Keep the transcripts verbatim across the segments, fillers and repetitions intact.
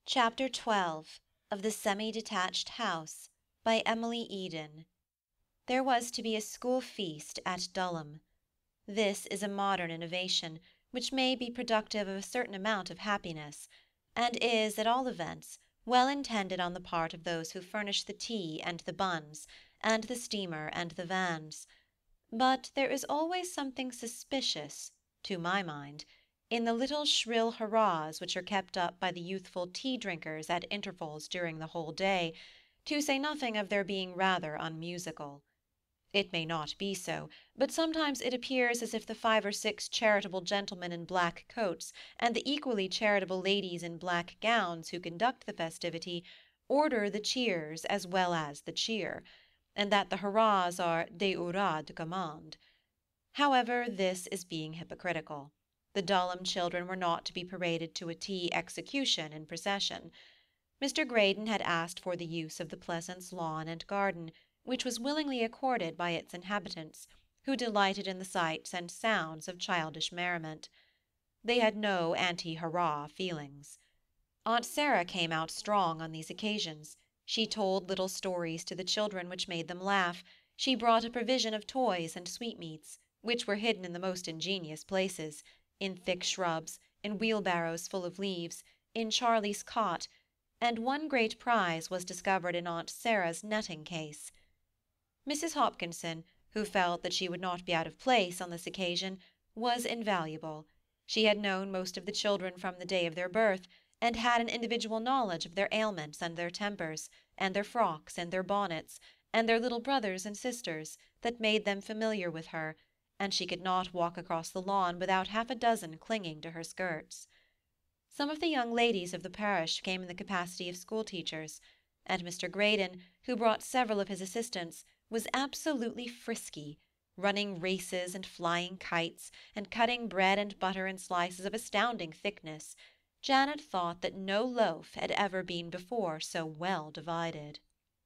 Chapter twelve of the Semi-Detached House by Emily Eden. There was to be a school feast at Dulham. This is a modern innovation, which may be productive of a certain amount of happiness, and is, at all events, well intended on the part of those who furnish the tea and the buns, and the steamer and the vans. But there is always something suspicious, to my mind, in the little shrill hurrahs which are kept up by the youthful tea-drinkers at intervals during the whole day, to say nothing of their being rather unmusical. It may not be so, but sometimes it appears as if the five or six charitable gentlemen in black coats, and the equally charitable ladies in black gowns who conduct the festivity, order the cheers as well as the cheer, and that the hurrahs are des hurrahs de commande. However, this is being hypocritical. The Dulham children were not to be paraded to a tea execution in procession. Mr. Greydon had asked for the use of the Pleasance lawn and garden, which was willingly accorded by its inhabitants, who delighted in the sights and sounds of childish merriment. They had no anti-hurrah feelings. Aunt Sarah came out strong on these occasions. She told little stories to the children which made them laugh. She brought a provision of toys and sweetmeats, which were hidden in the most ingenious places, in thick shrubs, in wheelbarrows full of leaves, in Charlie's cot, and one great prize was discovered in Aunt Sarah's netting case. Missus Hopkinson, who felt that she would not be out of place on this occasion, was invaluable. She had known most of the children from the day of their birth, and had an individual knowledge of their ailments and their tempers, and their frocks and their bonnets, and their little brothers and sisters, that made them familiar with her, and she could not walk across the lawn without half a dozen clinging to her skirts. Some of the young ladies of the parish came in the capacity of school-teachers, and Mr. Greydon, who brought several of his assistants, was absolutely frisky, running races and flying kites, and cutting bread and butter in slices of astounding thickness. Janet thought that no loaf had ever been before so well divided.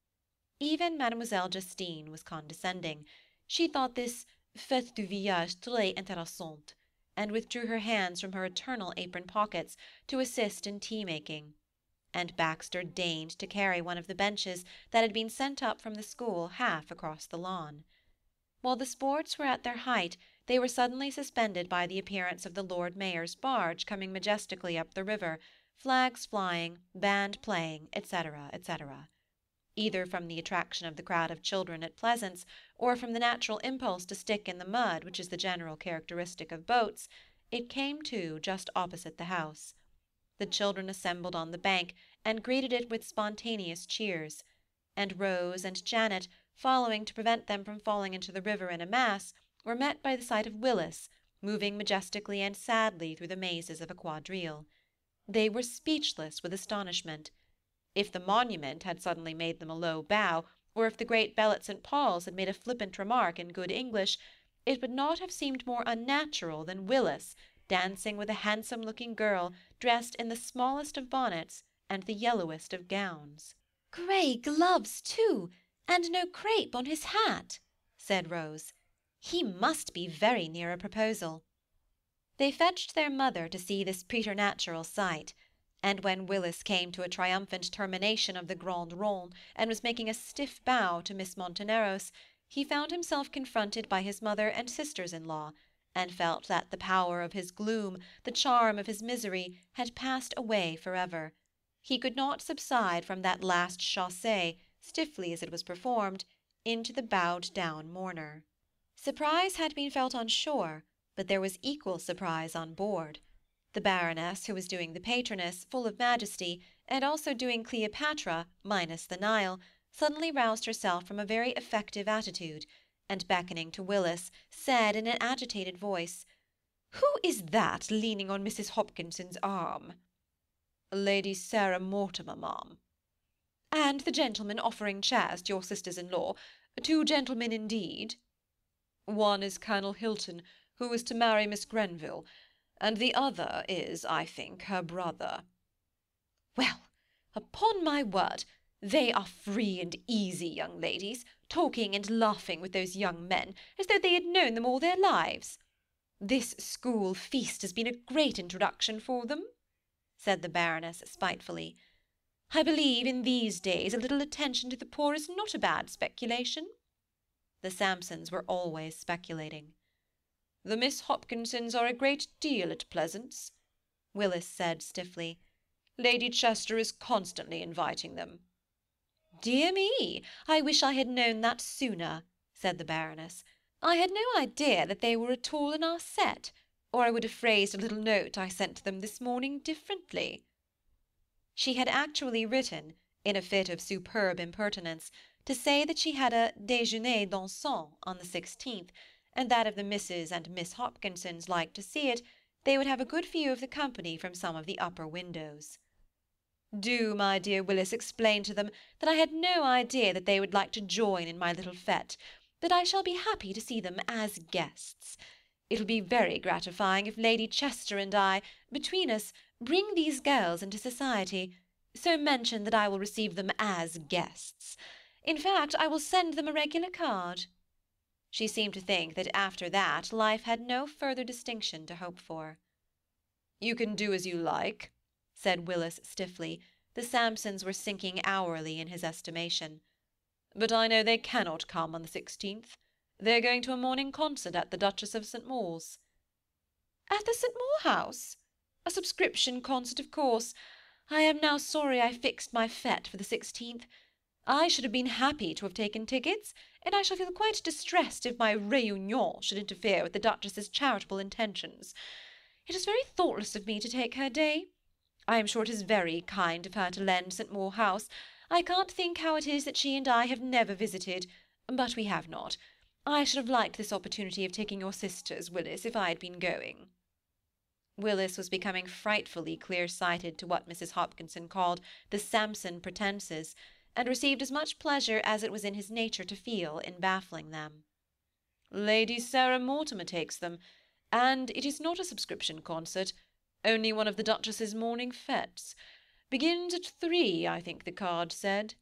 Even Mademoiselle Justine was condescending. She thought this fête du village très intéressante, and withdrew her hands from her eternal apron pockets to assist in tea-making, and Baxter deigned to carry one of the benches that had been sent up from the school half across the lawn. While the sports were at their height, they were suddenly suspended by the appearance of the Lord Mayor's barge coming majestically up the river, flags flying, band playing, etc., et cetera. Either from the attraction of the crowd of children at Pleasance, or from the natural impulse to stick in the mud which is the general characteristic of boats, it came to just opposite the house. The children assembled on the bank, and greeted it with spontaneous cheers, and Rose and Janet, following to prevent them from falling into the river in a mass, were met by the sight of Willis, moving majestically and sadly through the mazes of a quadrille. They were speechless with astonishment. If the monument had suddenly made them a low bow, or if the great bell at St. Paul's had made a flippant remark in good English, it would not have seemed more unnatural than Willis dancing with a handsome-looking girl dressed in the smallest of bonnets and the yellowest of gowns. "Grey gloves, too, and no crape on his hat," said Rose. "He must be very near a proposal." They fetched their mother to see this preternatural sight, and when Willis came to a triumphant termination of the Grande Ronde, and was making a stiff bow to Miss Monteneros, he found himself confronted by his mother and sisters-in-law, and felt that the power of his gloom, the charm of his misery, had passed away for ever. He could not subside from that last chassé, stiffly as it was performed, into the bowed-down mourner. Surprise had been felt on shore, but there was equal surprise on board. The Baroness, who was doing the Patroness, full of majesty, and also doing Cleopatra, minus the Nile, suddenly roused herself from a very effective attitude, and beckoning to Willis, said in an agitated voice, "Who is that leaning on Missus Hopkinson's arm?" "Lady Sarah Mortimer, ma'am." "And the gentleman offering chairs to your sisters-in-law, two gentlemen indeed?" "One is Colonel Hilton, who is to marry Miss Grenville, and the other is, I think, her brother." "Well, upon my word, they are free and easy young ladies, talking and laughing with those young men, as though they had known them all their lives. This school feast has been a great introduction for them," said the Baroness spitefully. I believe in these days a little attention to the poor is not a bad speculation." The Sampsons were always speculating. "The Miss Hopkinsons are a great deal at Pleasance," Willis said stiffly. "Lady Chester is constantly inviting them." "Dear me! I wish I had known that sooner," said the Baroness. "I had no idea that they were at all in our set, or I would have phrased a little note I sent to them this morning differently." She had actually written, in a fit of superb impertinence, to say that she had a déjeuner dansant on the sixteenth, and that if the Misses and Miss Hopkinsons liked to see it, they would have a good view of the company from some of the upper windows. "Do, my dear Willis, explain to them that I had no idea that they would like to join in my little fête, that I shall be happy to see them as guests. It will be very gratifying if Lady Chester and I, between us, bring these girls into society, so mention that I will receive them as guests. In fact, I will send them a regular card." She seemed to think that after that life had no further distinction to hope for. "You can do as you like," said Willis stiffly. The Sampsons were sinking hourly in his estimation. "But I know they cannot come on the sixteenth. They are going to a morning concert at the Duchess of St Maur's." "At the St Maur house? A subscription concert, of course. I am now sorry I fixed my fête for the sixteenth. I should have been happy to have taken tickets, and I shall feel quite distressed if my réunion should interfere with the Duchess's charitable intentions. It is very thoughtless of me to take her day. I am sure it is very kind of her to lend St Maur House. I can't think how it is that she and I have never visited, but we have not. I should have liked this opportunity of taking your sisters, Willis, if I had been going." Willis was becoming frightfully clear-sighted to what Missus Hopkinson called the Sampson pretences, and received as much pleasure as it was in his nature to feel in baffling them. "Lady Sarah Mortimer takes them, and it is not a subscription concert, only one of the Duchess's morning fêtes. Begins at three, I think the card said."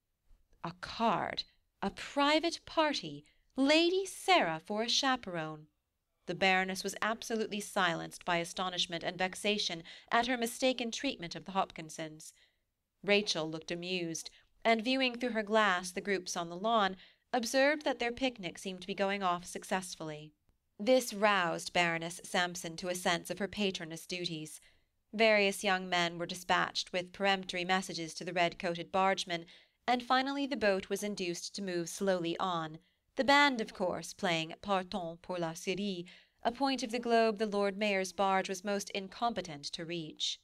A card! A private party! Lady Sarah for a chaperone! The Baroness was absolutely silenced by astonishment and vexation at her mistaken treatment of the Hopkinsons. Rachel looked amused, and viewing through her glass the groups on the lawn, observed that their picnic seemed to be going off successfully. This roused Baroness Sampson to a sense of her patroness duties. Various young men were dispatched with peremptory messages to the red-coated bargemen, and finally the boat was induced to move slowly on, the band, of course, playing Partons pour la Syrie, a point of the globe the Lord Mayor's barge was most incompetent to reach.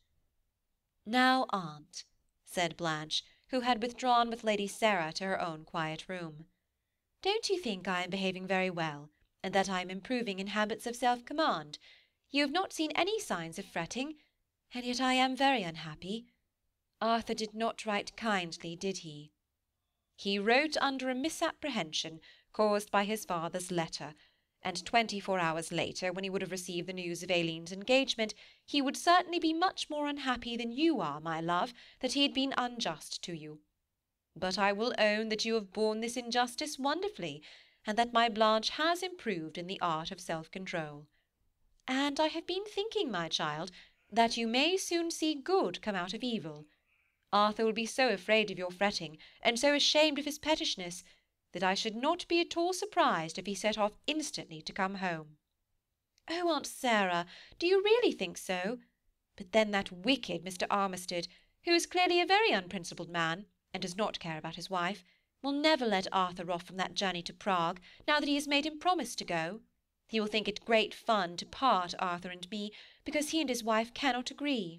"Now, aunt," said Blanche, who had withdrawn with Lady Sarah to her own quiet room, "don't you think I am behaving very well, and that I am improving in habits of self-command? You have not seen any signs of fretting, and yet I am very unhappy. Arthur did not write kindly, did he?" "He wrote under a misapprehension, caused by his father's letter, and twenty-four hours later, when he would have received the news of Aileen's engagement, he would certainly be much more unhappy than you are, my love, that he had been unjust to you. But I will own that you have borne this injustice wonderfully, and that my Blanche has improved in the art of self-control. And I have been thinking, my child, that you may soon see good come out of evil. Arthur will be so afraid of your fretting, and so ashamed of his pettishness, that I should not be at all surprised if he set off instantly to come home." "Oh, Aunt Sarah, do you really think so? But then that wicked Mister Armistead, who is clearly a very unprincipled man, and does not care about his wife, will never let Arthur off from that journey to Prague, now that he has made him promise to go. He will think it great fun to part Arthur and me, because he and his wife cannot agree."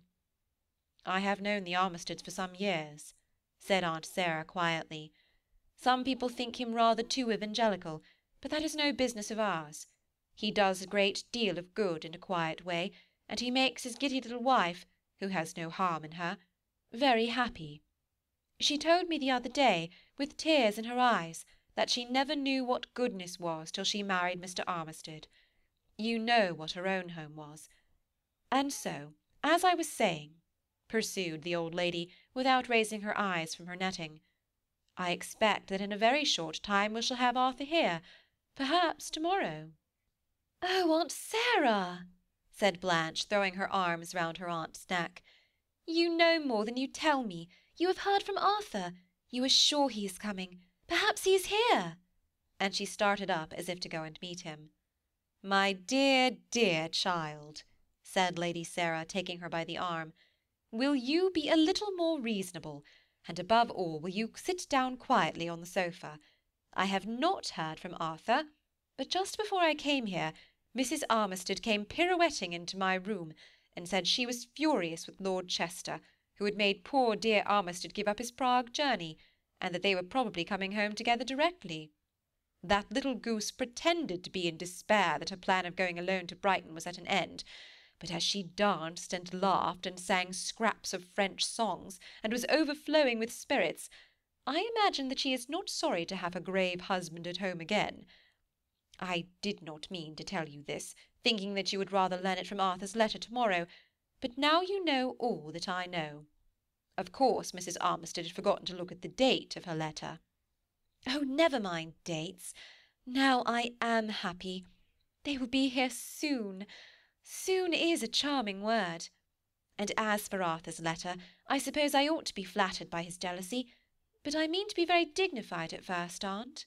"I have known the Armisteds for some years," said Aunt Sarah quietly. "Some people think him rather too evangelical, but that is no business of ours. He does a great deal of good in a quiet way, and he makes his giddy little wife, who has no harm in her, very happy. She told me the other day, with tears in her eyes, that she never knew what goodness was till she married Mister Armistead. You know what her own home was. And so, as I was saying," pursued the old lady, without raising her eyes from her netting, "I expect that in a very short time we shall have Arthur here, perhaps to-morrow." "Oh, Aunt Sarah!" said Blanche, throwing her arms round her aunt's neck. You know more than you tell me. You have heard from Arthur. You are sure he is coming. Perhaps he is here." And she started up as if to go and meet him. "My dear, dear child," said Lady Sarah, taking her by the arm, "will you be a little more reasonable, and above all, will you sit down quietly on the sofa? I have not heard from Arthur, but just before I came here, Missus Armistead came pirouetting into my room, and said she was furious with Lord Chester, who had made poor dear Armistead give up his Prague journey, and that they were probably coming home together directly. That little goose pretended to be in despair that her plan of going alone to Brighton was at an end, but as she danced and laughed and sang scraps of French songs, and was overflowing with spirits, I imagine that she is not sorry to have her grave husband at home again. I did not mean to tell you this, thinking that you would rather learn it from Arthur's letter to-morrow, but now you know all that I know. Of course Missus Armistead had forgotten to look at the date of her letter." "Oh, never mind dates. Now I am happy. They will be here soon. Soon is a charming word. And as for Arthur's letter, I suppose I ought to be flattered by his jealousy, but I mean to be very dignified at first, aunt."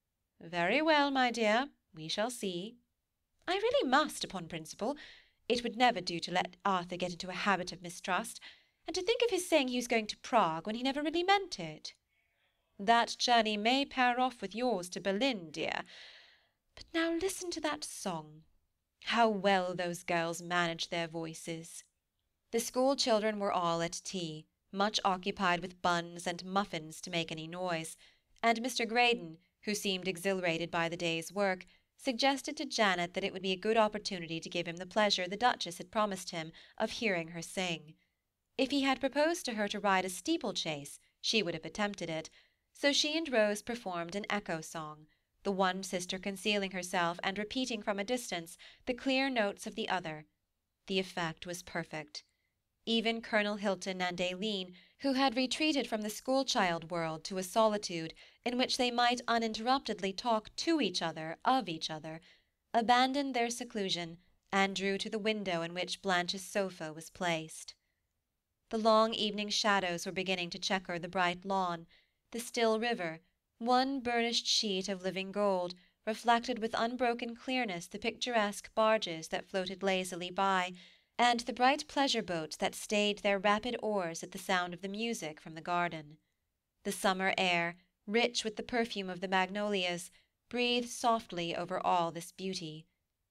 "Very well, my dear, we shall see." "I really must, upon principle. It would never do to let Arthur get into a habit of mistrust, and to think of his saying he was going to Prague when he never really meant it." "That journey may pair off with yours to Berlin, dear. But now listen to that song. How well those girls manage their voices." The school children were all at tea, much occupied with buns and muffins to make any noise, and Mr. Greydon, who seemed exhilarated by the day's work, suggested to Janet that it would be a good opportunity to give him the pleasure the Duchess had promised him of hearing her sing. If he had proposed to her to ride a steeplechase, she would have attempted it, so she and Rose performed an echo song, the one sister concealing herself and repeating from a distance the clear notes of the other. The effect was perfect. Even Colonel Hilton and Aileen, who had retreated from the school-child world to a solitude in which they might uninterruptedly talk to each other of each other, abandoned their seclusion and drew to the window in which Blanche's sofa was placed. The long evening shadows were beginning to chequer the bright lawn. The still river, one burnished sheet of living gold, reflected with unbroken clearness the picturesque barges that floated lazily by, and the bright pleasure boats that stayed their rapid oars at the sound of the music from the garden. The summer air, rich with the perfume of the magnolias, breathed softly over all this beauty.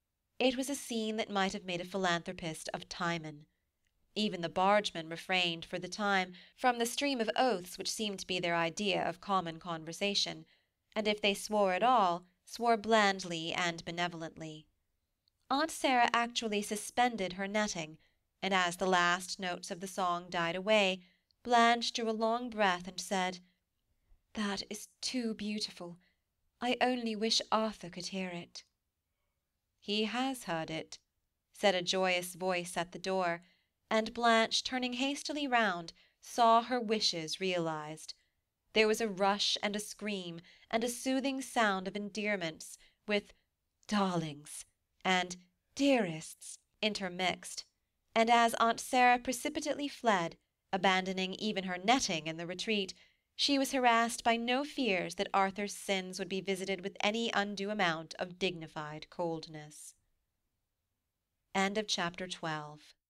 It was a scene that might have made a philanthropist of Timon. Even the bargemen refrained for the time from the stream of oaths which seemed to be their idea of common conversation, and if they swore at all, swore blandly and benevolently. Aunt Sarah actually suspended her netting, and as the last notes of the song died away, Blanche drew a long breath and said, "That is too beautiful. I only wish Arthur could hear it." "He has heard it," said a joyous voice at the door, and Blanche, turning hastily round, saw her wishes realized. There was a rush and a scream, and a soothing sound of endearments, with "darlings" and "dearests" intermixed, and as Aunt Sarah precipitately fled, abandoning even her netting in the retreat, she was harassed by no fears that Arthur's sins would be visited with any undue amount of dignified coldness. End of chapter twelve.